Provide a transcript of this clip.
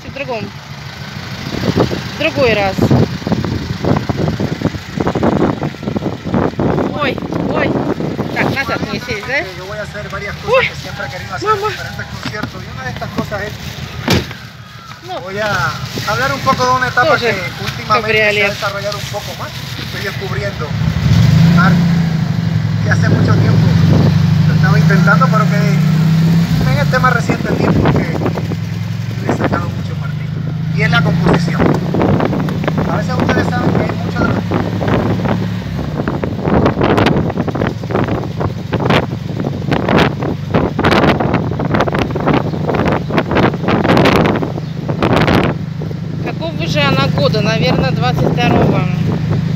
Давайте в другой раз. Ой, ой. Так, назад не сесть, да? Yo voy a hacer varias cosas que siempre he querido hacer en diferentes conciertos. Y una de estas cosas es... Voy a hablar un poco de una etapa que últimamente se ha desarrollado un poco más. Estoy descubriendo arte que hace mucho tiempo lo estaba intentando, pero que en este más reciente tiempo que le he sacado mucho partido. Y es la composición. A veces ustedes saben que hay muchos de los... Какого же она года? Наверное, 22-го.